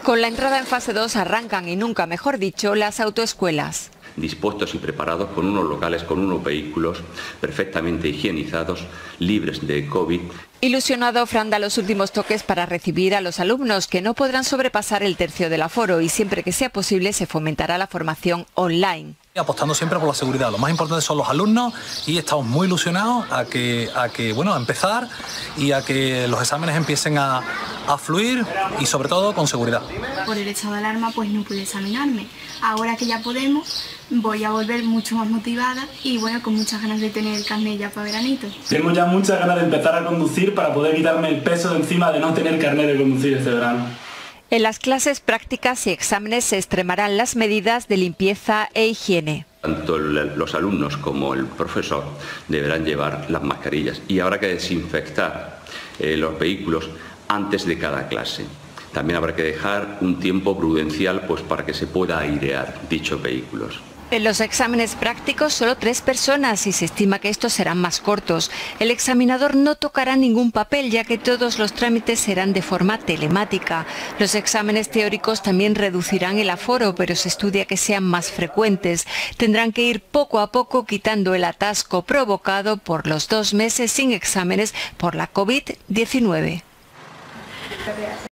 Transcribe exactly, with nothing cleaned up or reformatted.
Con la entrada en fase dos arrancan, y nunca mejor dicho, las autoescuelas. Dispuestos y preparados con unos locales, con unos vehículos perfectamente higienizados, libres de COVID. Ilusionado, Fran da los últimos toques para recibir a los alumnos, que no podrán sobrepasar el tercio del aforo, y siempre que sea posible se fomentará la formación online. Apostando siempre por la seguridad. Lo más importante son los alumnos y estamos muy ilusionados a que, a que bueno, a empezar y a que los exámenes empiecen a, a fluir y sobre todo con seguridad. Por el estado de alarma pues no pude examinarme. Ahora que ya podemos, voy a volver mucho más motivada y bueno, con muchas ganas de tener el carnet ya para veranito. Tengo ya muchas ganas de empezar a conducir para poder quitarme el peso de encima de no tener carnet de conducir este verano. En las clases prácticas y exámenes se extremarán las medidas de limpieza e higiene. Tanto los alumnos como el profesor deberán llevar las mascarillas y habrá que desinfectar eh, los vehículos antes de cada clase. También habrá que dejar un tiempo prudencial pues, para que se pueda airear dichos vehículos. En los exámenes prácticos solo tres personas y se estima que estos serán más cortos. El examinador no tocará ningún papel, ya que todos los trámites serán de forma telemática. Los exámenes teóricos también reducirán el aforo, pero se estudia que sean más frecuentes. Tendrán que ir poco a poco quitando el atasco provocado por los dos meses sin exámenes por la COVID diecinueve.